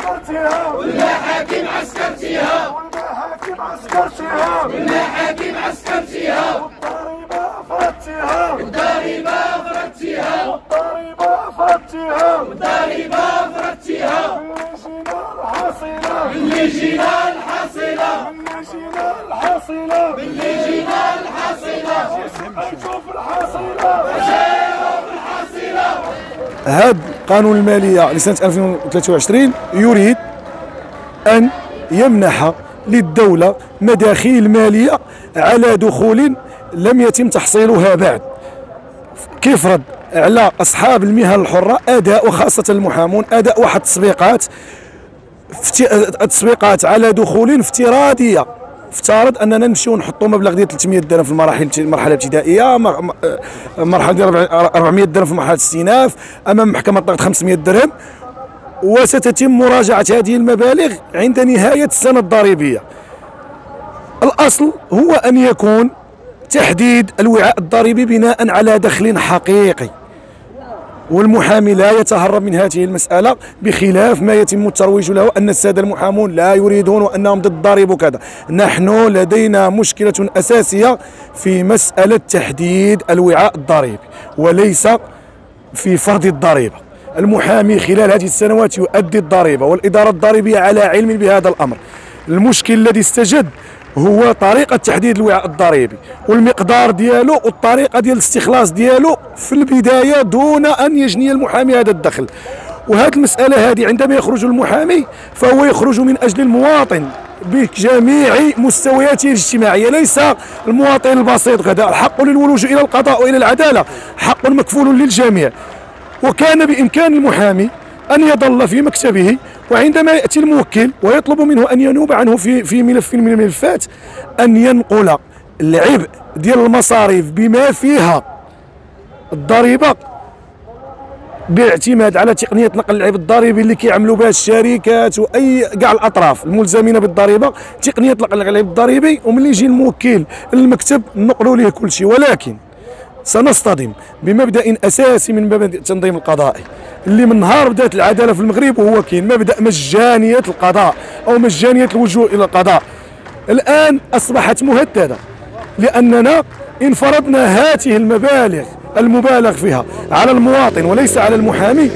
عسكرتيها ولا حاكم عسكرتيها والمحاكم عسكرتيها والمحاكم عسكرتيها والضريبة أفردتيها والضريبة أفردتيها والضريبة أفردتيها والضريبة أفردتيها باللي جينا الحصيلة باللي جينا الحصيلة باللي جينا الحصيلة شوف الحصيلة هذا قانون المالية لسنة 2023 يريد أن يمنح للدولة مداخيل مالية على دخول لم يتم تحصيلها بعد، كيفرض على أصحاب المهن الحرة أداء، وخاصة المحامون، أداء واحد التسويقات على دخول افتراضية. افترض اننا نمشيو نحطوا مبلغ ديال 300 درهم في المرحله الابتدائيه، مرحله ديال 400 درهم في مرحله الاستئناف، امام محكمه ضغط 500 درهم، وستتم مراجعه هذه المبالغ عند نهايه السنه الضريبيه. الاصل هو ان يكون تحديد الوعاء الضريبي بناء على دخل حقيقي، والمحامي لا يتهرب من هذه المسألة، بخلاف ما يتم الترويج له أن السادة المحامون لا يريدون وأنهم ضد الضريب وكذا. نحن لدينا مشكلة أساسية في مسألة تحديد الوعاء الضريبي وليس في فرض الضريبة. المحامي خلال هذه السنوات يؤدي الضريبة والإدارة الضريبية على علم بهذا الأمر. المشكل الذي استجد هو طريقة تحديد الوعاء الضريبي والمقدار ديالو والطريقة ديال الاستخلاص ديالو في البداية دون أن يجني المحامي هذا الدخل. وهذه المسألة هذه عندما يخرج المحامي فهو يخرج من أجل المواطن بجميع مستوياته الاجتماعية، ليس المواطن البسيط كذا. الحق للولوج إلى القضاء وإلى العدالة حق مكفول للجميع، وكان بإمكان المحامي أن يظل في مكتبه، وعندما يأتي الموكل ويطلب منه أن ينوب عنه في ملف من الملفات أن ينقل العبء ديال المصاريف بما فيها الضريبة باعتماد على تقنية نقل العبء الضريبي اللي كيعملوا بها الشركات وأي كاع الأطراف الملزمين بالضريبة، تقنية نقل العبء الضريبي، وملي يجي الموكل للمكتب نقلوا ليه كل شيء. ولكن سنصطدم بمبدأ أساسي من مبادئ التنظيم القضائي اللي من نهار بدات العدالة في المغرب وهو كاين مبدأ مجانية القضاء أو مجانية اللجوء إلى القضاء. الآن أصبحت مهددة، لأننا إن فرضنا هذه المبالغ المبالغ فيها على المواطن وليس على المحامي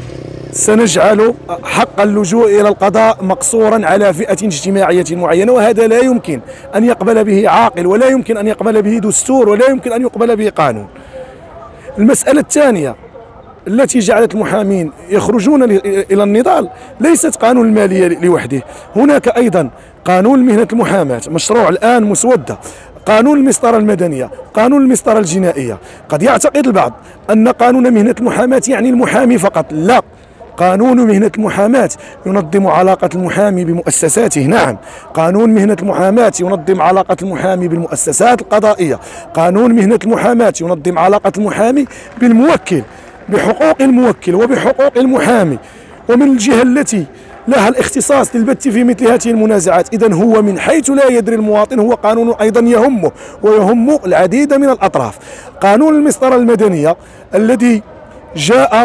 سنجعل حق اللجوء إلى القضاء مقصورا على فئة اجتماعية معينة، وهذا لا يمكن أن يقبل به عاقل، ولا يمكن أن يقبل به دستور، ولا يمكن أن يقبل به قانون. المسألة الثانية التي جعلت المحامين يخرجون إلى النضال ليست قانون المالية لوحده، هناك أيضا قانون مهنة المحاماة مشروع الآن مسودة، قانون المسطرة المدنية، قانون المسطرة الجنائية. قد يعتقد البعض أن قانون مهنة المحاماة يعني المحامي فقط، لا. قانون مهنة المحاماة ينظم علاقة المحامي بمؤسساته، نعم. قانون مهنة المحاماة ينظم علاقة المحامي بالمؤسسات القضائية. قانون مهنة المحاماة ينظم علاقة المحامي بالموكل، بحقوق الموكل وبحقوق المحامي، ومن الجهة التي لها الاختصاص للبت في مثل هذه المنازعات. إذن هو من حيث لا يدري المواطن هو قانون أيضا يهمه ويهم العديد من الأطراف. قانون المسطرة المدنية الذي جاء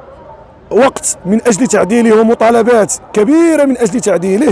وقت من أجل تعديله ومطالبات كبيرة من أجل تعديله،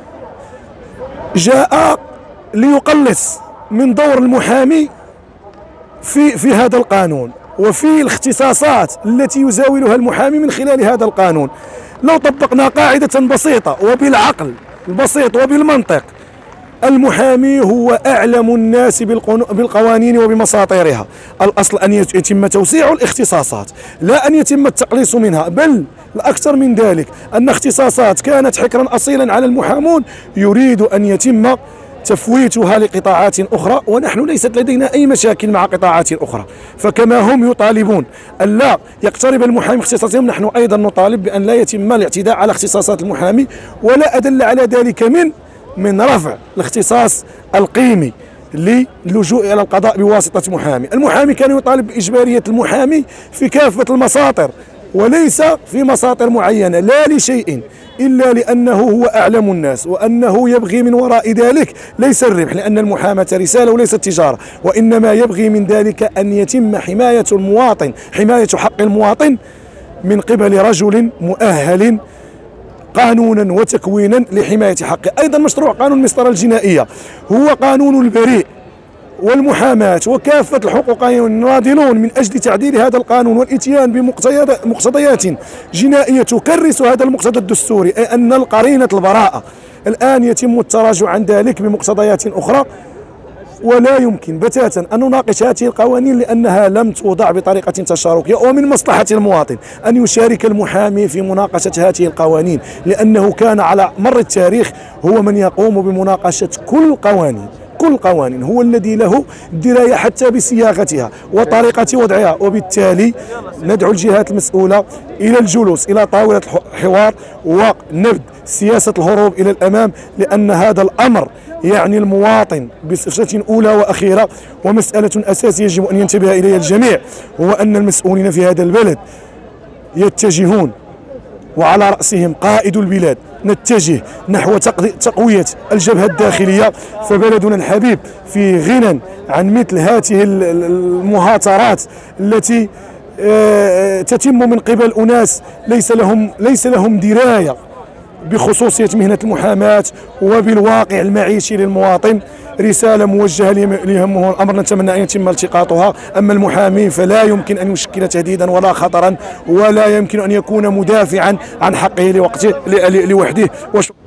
جاء ليقلص من دور المحامي في هذا القانون وفي الاختصاصات التي يزاولها المحامي من خلال هذا القانون. لو طبقنا قاعدة بسيطة وبالعقل البسيط وبالمنطق، المحامي هو أعلم الناس بالقوانين وبمساطيرها. الأصل أن يتم توسيع الاختصاصات لا أن يتم التقليص منها، بل الأكثر من ذلك أن اختصاصات كانت حكرا أصيلا على المحامون يريد أن يتم تفويتها لقطاعات أخرى، ونحن ليست لدينا أي مشاكل مع قطاعات أخرى. فكما هم يطالبون أن لا يقترب المحامي اختصاصهم، نحن أيضا نطالب بأن لا يتم الاعتداء على اختصاصات المحامي، ولا أدل على ذلك من رفع الاختصاص القيمي للجوء إلى القضاء بواسطة محامي. المحامي كان يطالب بإجبارية المحامي في كافة المساطر وليس في مساطر معينة، لا لشيء إلا لأنه هو أعلم الناس، وأنه يبغي من وراء ذلك ليس الربح، لأن المحاماة رسالة وليست تجارة، وإنما يبغي من ذلك أن يتم حماية المواطن، حماية حق المواطن من قبل رجل مؤهل قانونا وتكوينا لحماية حقه. أيضا مشروع قانون المسطرة الجنائية هو قانون البريء، والمحاماة وكافة الحقوقيين الناضلون من أجل تعديل هذا القانون والإتيان بمقتضيات جنائية تكرس هذا المقتضى الدستوري، أي أن القرينة البراءة. الآن يتم التراجع عن ذلك بمقتضيات أخرى، ولا يمكن بتاتا أن نناقش هذه القوانين لأنها لم توضع بطريقة تشاركية، ومن مصلحة المواطن أن يشارك المحامي في مناقشة هذه القوانين، لأنه كان على مر التاريخ هو من يقوم بمناقشة كل القوانين، هو الذي له الدراية حتى بصياغتها وطريقة وضعها. وبالتالي ندعو الجهات المسؤولة إلى الجلوس إلى طاولة الحوار ونبذ سياسة الهروب إلى الأمام، لأن هذا الأمر يعني المواطن بصفة أولى وأخيرة. ومسألة أساسية يجب أن ينتبه إليها الجميع، هو أن المسؤولين في هذا البلد يتجهون، وعلى رأسهم قائد البلاد، نتجه نحو تقوية الجبهة الداخلية. فبلدنا الحبيب في غنى عن مثل هذه المهاترات التي تتم من قبل أناس ليس لهم دراية بخصوصية مهنة المحاماة وبالواقع المعيشي للمواطن. رسالة موجهة ليهمه الأمر نتمنى أن يتم التقاطها. أما المحامي فلا يمكن أن يشكل تهديدا ولا خطرا، ولا يمكن أن يكون مدافعا عن حقه لوحده.